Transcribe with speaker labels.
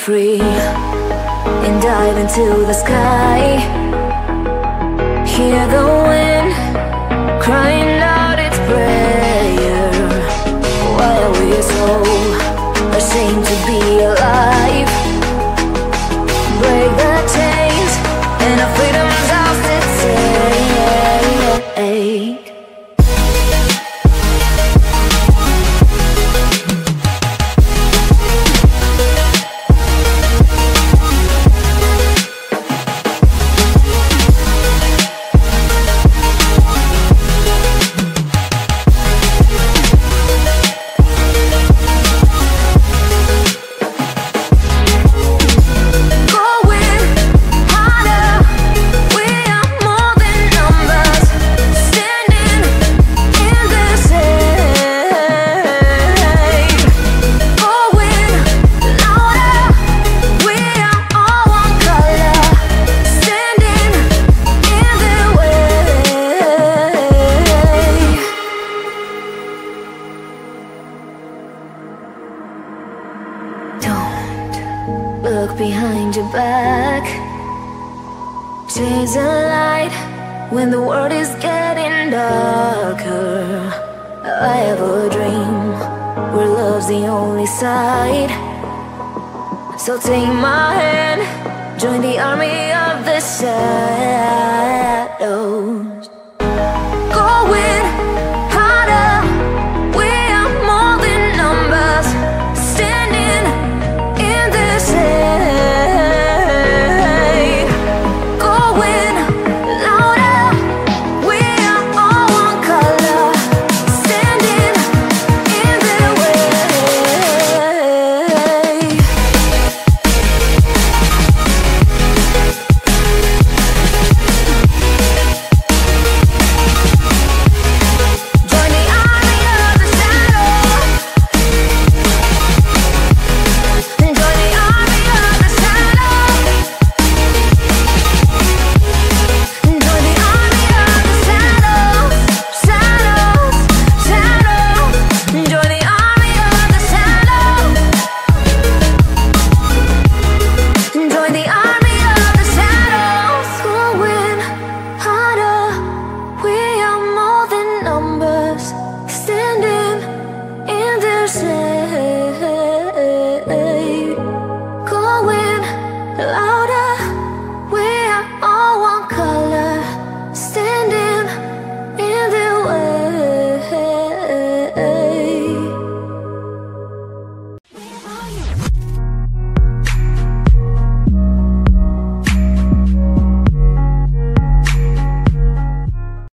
Speaker 1: free and dive into the sky. Hear the wind crying out its prayer. Why are we so ashamed to be alive? Break the chains and our freedom's ours to take. Look behind your back. Chase a light when the world is getting darker. I have a dream where love's the only side. So take my hand, join the army of the shadows. Going harder, we are more than numbers. Standing in the shade. Going louder, we are all one color. Standing in the way. Join the army of the shadow. Join the army of the shadow. Join the army of the shadows, shadows, shadows. Join the army of the shadows. Join the army of the shadows. Going harder, we are more than numbers. Standing in their shade.